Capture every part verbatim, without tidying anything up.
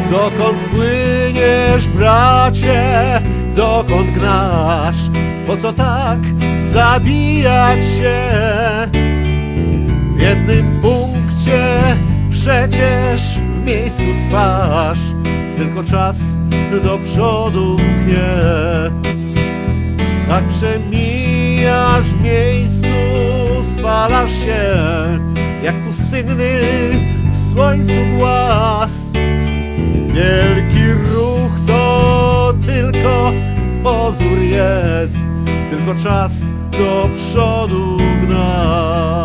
Dokąd płyniesz, bracie, dokąd gnasz? Po co tak zabijać się? W jednym punkcie przecież w miejscu trwasz, tylko czas do przodu pnie. Tak przemijasz w miejscu, spalasz się jak pustynny w słońcu głaz. Wielki ruch to tylko pozór jest, tylko czas do przodu gna.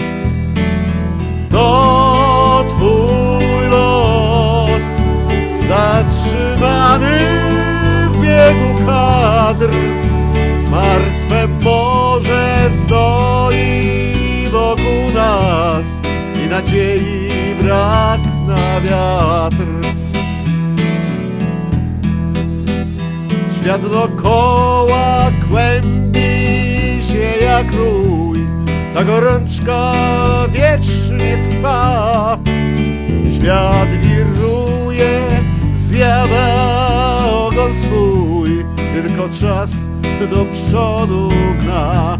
To twój los, zatrzymany w biegu kadr. Martwe morze stoi wokół nas i nadziei brak na wiatr. Świat dookoła kłębi się jak rój, ta gorączka wiecznie trwa. Świat wiruje, zjada ogon swój, tylko czas do przodu gna.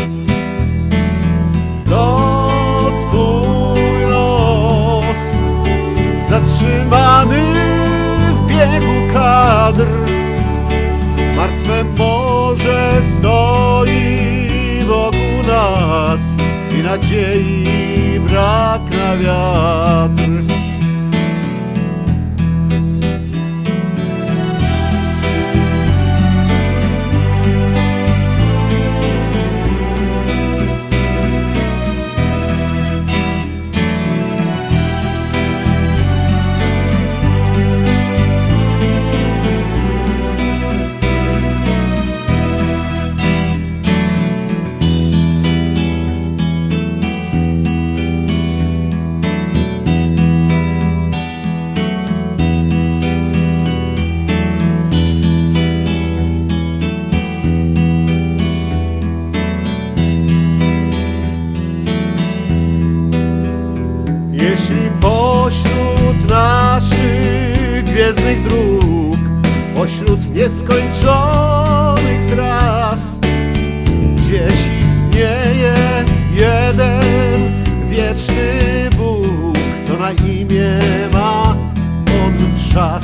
To twój los, zatrzymany w biegu kadr. Martwe morze stoi wokół nas i nadziei brak na wiatr. Jeśli pośród naszych gwiezdnych dróg, pośród nieskończonych tras, gdzieś istnieje jeden wieczny Bóg, to na imię ma on czas.